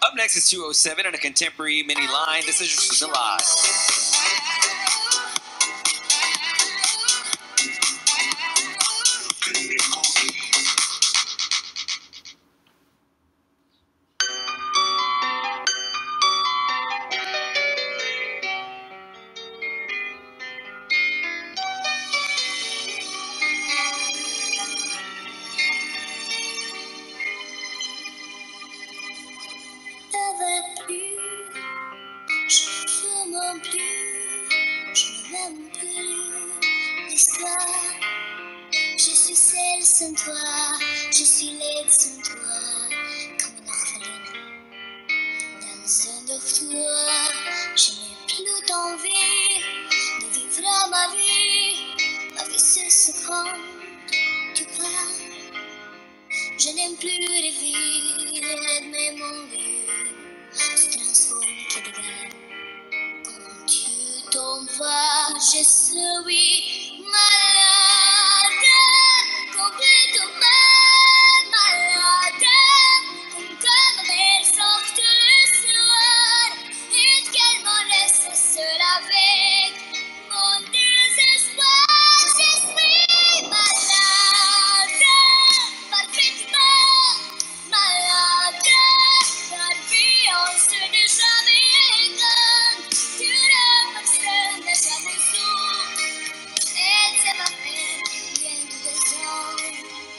Up next is 207 on a contemporary mini line. This is just Milad. Je ne m'aime plus, n'est-ce pas? Je suis seule sans toi, je suis laide sans toi, comme une orpheline dans un dortoir. Je n'ai plus d'envie de vivre ma vie se seconde, tu pars. Je n'aime plus rêver, mais mon rêve se transforme que des graines. Quand tu t'en vas, je suis malade, complètement malade, comme ma mère sorte le soir et qu'elle m'en laisse seule avec mon désespoir. Je suis malade, parfaitement malade, car violence de jamais grande, tu ne m'extends jamais sous, et c'est ma peine, bien de raison.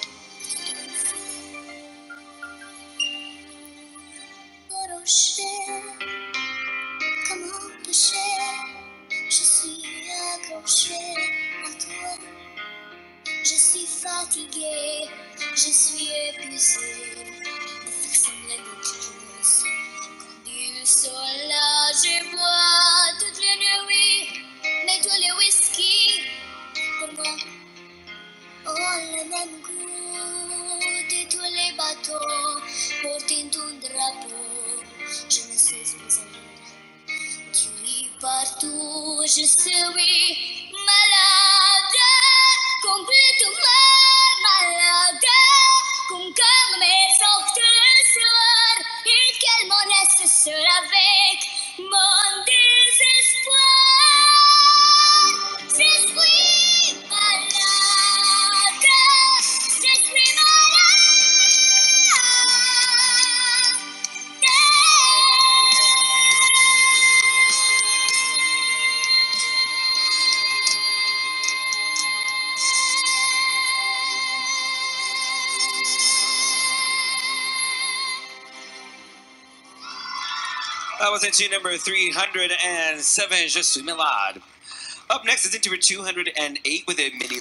Au rocher, comme un péché, je suis accrochée à toi. Je suis fatiguée, je suis épuisée de faire sembler d'autres choses. Quand ils sont là, je bois toutes les nuits, mais tous les whisky pour moi ont le même goût. Et tous les bateaux portent ton drapeau. Je ne sais plus en lire. Tu es partout, je suis malade, complètement malade, comme quand ma mère sorte le soir et qu'elle m'en laisse seule avec mon désespoir. Je suis malade, je suis malade. That was into number 307, Je suis Milad. Up next is into 208 with a mini